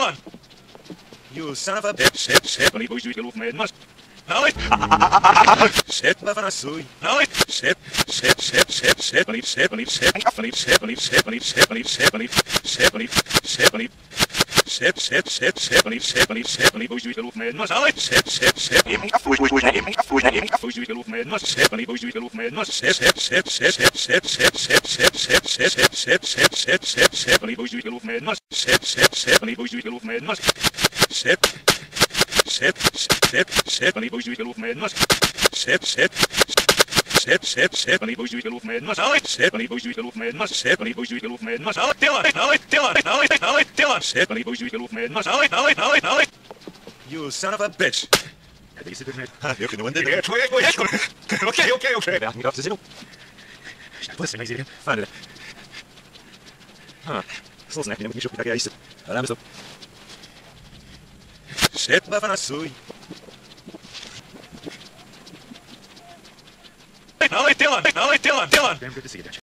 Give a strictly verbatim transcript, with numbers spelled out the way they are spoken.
Dylan! You son of a bitch! Shit, shit, but he goes to get off my must. Now it! Shit, but I saw you. Now it! Shit, shit, shit, shit, shit, but he shit, but he shit, but he shit, but he shit, but he shit, but he shit, but he shit, but he shit, but he shit, shit, shit, shit, but he shit, but he shit, but he goes to get off my must. Now it! Shit, shit, shit. Even a fool, fool, fool, even a fool, even a fool, to get off my must. Shit, but he goes to get off my must. Shit, shit, shit, shit, shit, shit, shit, shit, shit, shit, shit, shit, shit, shit, shit, shit, shit, but he goes to get off my must. Shit, shit, shit, but he goes to get off my must. Shit. Shit, shit, shit, but he goes to get off my must. Shit, shit. Shit, shit, shit, but he goes to get off my must. Now it, shit, but he goes to get off my must. Shit, but he goes to get off my must. Now it, Dylan, now it, Dylan, now it, now it, Dylan. Shit, but he goes to get off my must. Now it, now it, now it, now it. You son of a bitch. Ja, deze doet mij. Ha, je kunt winnen. Ja, twee, twee, oké, oké, oké. Ja, niet af te zitten. Wat is er nou hier? Fijn. Ha, zoals net, je moet niet zo goed kijken. Allemaal stop. Shit, maar van een soei. Nou, Dylan, nou, Dylan, Dylan. I'm good to see you, Dutch.